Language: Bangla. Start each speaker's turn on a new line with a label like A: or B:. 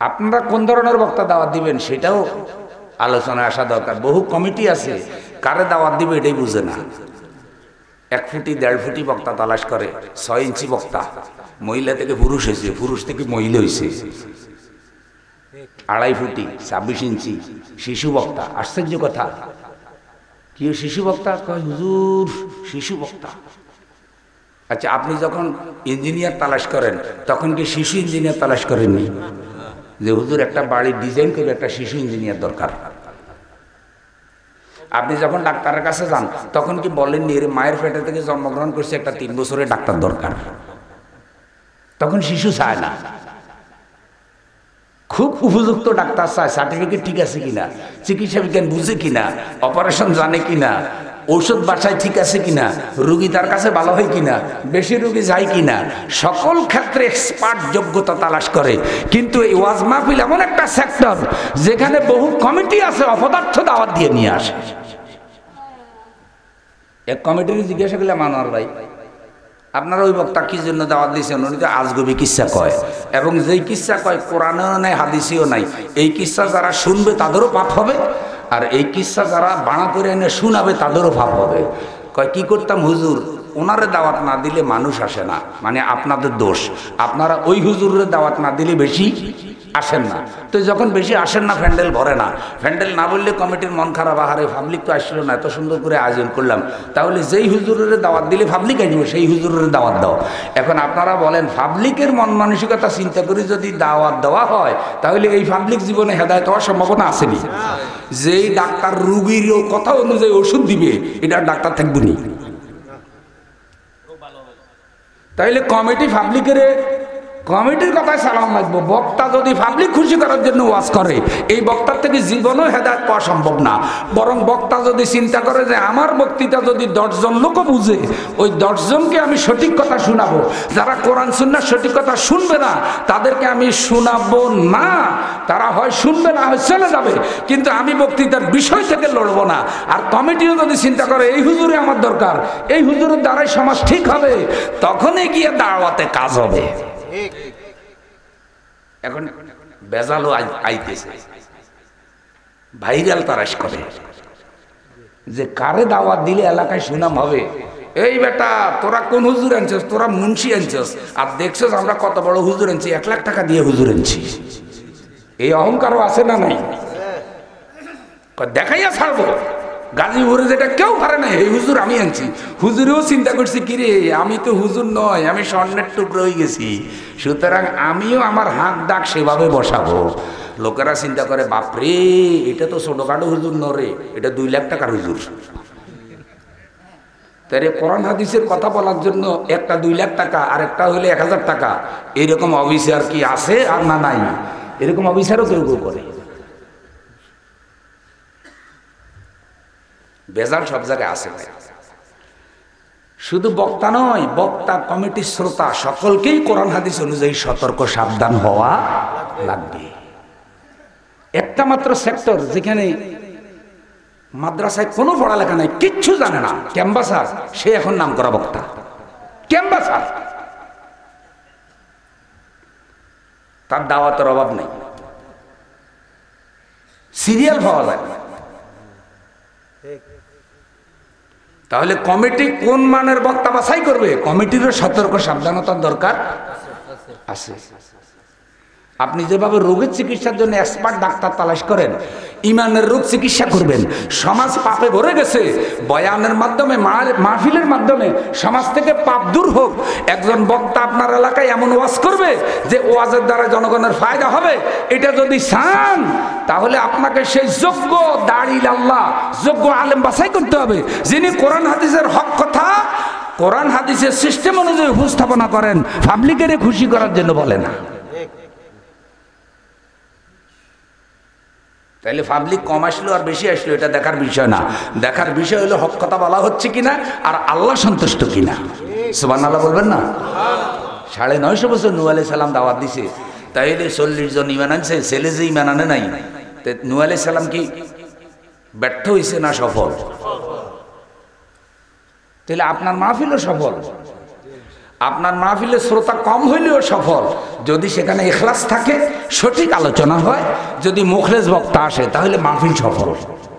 A: আপনারা কোন ধরনের বক্তা দাওয়াত দিবেন সেটাও আলোচনায় আসা দরকার। বহু কমিটি আছে কারে দাওয়াত দিবে এটাই বুঝে না। 1 ফুটি 1.5 ফুটি বক্তা তালাশ করে, 6 ইঞ্চি বক্তা, মহিলা থেকে পুরুষ হয়েছে, পুরুষ থেকে মহিলা হয়েছে, 2.5 ফুটি 26 ইঞ্চি শিশু বক্তা। আশ্চর্য কথা, কি শিশু বক্তা? কয় হুজুর শিশু বক্তা। আচ্ছা, আপনি যখন ইঞ্জিনিয়ার তালাশ করেন তখন কি শিশু ইঞ্জিনিয়ার তালাশ করেননি? যে হুজুর একটা বাড়ি ডিজাইন করে একটা শিশু ইঞ্জিনিয়ার দরকার। আপনি যখন ডাক্তারের কাছে যান তখন কি বলেননি এর মায়ের পেটে থেকে জন্মগ্রহণ করছে একটা 3 বছরের ডাক্তার দরকার? তখন শিশু চায় না, খুব উপযুক্ত ডাক্তার চায়, সার্টিফিকেট ঠিক আছে কিনা, চিকিৎসা বিজ্ঞান বুঝে কিনা, অপারেশন জানে কিনা, ঔষধ বাসায় ঠিক আছে কিনা, রুগী তার কাছে ভালো হয় কিনা, বেশি রুগী যায় কিনা, সকল ক্ষেত্রে এক্সপার্ট যোগ্যতা তালাশ করে। কিন্তু এই ওয়াজ মাহফিল এমন একটা সেক্টর যেখানে বহু কমিটি আছে অপদার্থ দাওয়াত দিয়ে নিয়ে আসে। এক কমিটির জিজ্ঞাসা করলে মানোয়ার ভাই আপনারা ওই বক্তা কি জন্য দাওয়াত দিয়েছেন? উনি তো আজগবি কিচ্ছা কয়, এবং যেই কিচ্ছা কয় কোরআনেও নাই হাদিসেও নাই। এই কিচ্ছা যারা শুনবে তাদেরও পাপ হবে, আর এই কিচ্ছা যারা বানা করে এনে শোনাবে তাদেরও পাপ হবে। কয় কি করতাম হুজুর, ওনারে দাওয়াত না দিলে মানুষ আসে না, মানে আপনাদের দোষ, আপনারা ওই হুজুরের দাওয়াত না দিলে বেশি আসেন না। তো যখন বেশি আসেন না প্যান্ডেল ভরে না, প্যান্ডেল না বললে কমিটির মন খারাপ, আহারে পাবলিক তো আসলো না, এত সুন্দর করে আয়োজন করলাম, তাহলে যেই হুজুরের দাওয়াত দিলে পাবলিক আসবে সেই হুজুরের দাওয়াত দাও। এখন আপনারা বলেন পাবলিকের মন মানসিকতা চিন্তা করে যদি দাওয়াত দেওয়া হয় তাহলে এই পাবলিক জীবনে হেদায়েত হওয়ার সম্ভাবনা আসেনি? যেই ডাক্তার রুগীর কথা অনুযায়ী ওষুধ দিবে এটা ডাক্তার থাকবে না। তাইলে কমিটি পাবলিকের কমিটির কথায় সালাম লাগবো। বক্তা যদি পাবলিক খুশি করার জন্য ওয়াজ করে এই বক্তার থেকে জীবনও হেদায়েত পাওয়া সম্ভব না। বরং বক্তা যদি চিন্তা করে যে আমার বক্তৃতা যদি 10 জন লোক বুঝে, ওই 10 জনকে আমি সঠিক কথা শোনাবো, যারা কোরআন সুন্নাহর সঠিক কথা শুনবে না তাদেরকে আমি শোনাবো না, তারা হয় শুনবে না হয় চলে যাবে, কিন্তু আমি বক্তৃতার বিষয় থেকে লড়বো না। আর কমিটিও যদি চিন্তা করে এই হুজুরে আমার দরকার, এই হুজুরের দ্বারাই সমাজ ঠিক হবে, তখনই গিয়ে দাওয়াতে কাজ হবে। এখন বেজালও আইতেছে, ভাইরাল তারাশ করে যে কারে দাওয়াত দিলে এলাকায় সুনাম হবে। এই বেটা তোরা কোন হুজুর আনছিস? তোরা মুন্সি আনছিস, আর দেখছিস আমরা কত বড় হুজুর আনছি, 1 লাখ টাকা দিয়ে হুজুর আনছি। এই অহংকারও আছে না নাই? দেখাইয়া ছাড়বো গাজীপুরে যেটা কেউ পারে না, এই হুজুর আমি আনছি। হুজুরেও চিন্তা করছি কিরে আমি তো হুজুর নয়, আমি স্বর্ণের টুকরো হয়ে গেছি, সুতরাং আমিও আমার হাত ডাক সেভাবে বসাবো। লোকেরা চিন্তা করে বাপরে এটা তো ছোটখাটো হুজুর নরে, এটা 2 লাখ টাকার হুজুর। তাই কোরআন হাদিসের কথা বলার জন্য একটা 2 লাখ টাকা আর একটা হলে 1000 টাকা, এরকম অফিসার কি আছে আর না নাই? এরকম অফিসারও কেউ কেউ করে। বেজাল সব জায়গায় আছে। শুধু বক্তা নয়, বক্তা কমিটির শ্রোতা সকলকেই কোরআন হাদিস অনুযায়ী সতর্ক সাবধান হওয়া লাগবে। একটা মাত্র সেক্টর যেখানে মাদ্রাসায় কোনো পড়ালেখা নাই, কিচ্ছু জানে না, ক্যাম্বাসার, সে এখন নাম করা বক্তা। ক্যাম্বাসার, তার দাওয়াতের অভাব নেই, সিরিয়াল পাওয়া যায়। তাহলে কমিটি কোন মানের বক্তা বাছাই করবে? কমিটিরও সতর্ক সাবধানতার দরকার আছে। আপনি যেভাবে রোগের চিকিৎসার জন্য এক্সপার্ট ডাক্তার তালাশ করেন, ইমানের রোগ চিকিৎসা করবেন। সমাজ পাপে ভরে গেছে, বয়ানের মাধ্যমে মাহফিলের মাধ্যমে সমাজ থেকে পাপ দূর হোক। একজন বক্তা আপনার এলাকায় এমন ওয়াজ করবে যে ওয়াজের দ্বারা জনগণের ফায়দা হবে, এটা যদি চান তাহলে আপনাকে সেই যোগ্য দাঁড়ি আল্লাহ যোগ্য আলেম বাছাই করতে হবে, যিনি কোরআন হাদিসের হক কথা কোরআন হাদিসের সিস্টেম অনুযায়ী উপস্থাপনা করেন, পাবলিকের খুশি করার জন্য বলে না। তাইলে পাবলিক কম আসলো আর বেশি আসলো এটা দেখার বিষয় না, দেখার বিষয় হলো হক কথা বলা হচ্ছে কিনা আর আল্লাহ সন্তুষ্ট কিনা। সুবহানাল্লাহ বলবেন না? 950 বছর নূহ আলাইহিস সালাম দাওয়াত দিছে, তাইলে 40 জন ঈমান আনছে, ছেলে যে ঈমান আনে নাই, নূহ আলাইহিস সালাম কি ব্যর্থ হয়েছে না সফল? তাহলে আপনার মাহফিলও সফল। আপনার মাহফিলে শ্রোতা কম হইলেও সফল, যদি সেখানে ইখলাস থাকে, সঠিক আলোচনা হয়, যদি মুখলেস বক্তা আসে, তাহলে মাহফিল সফল।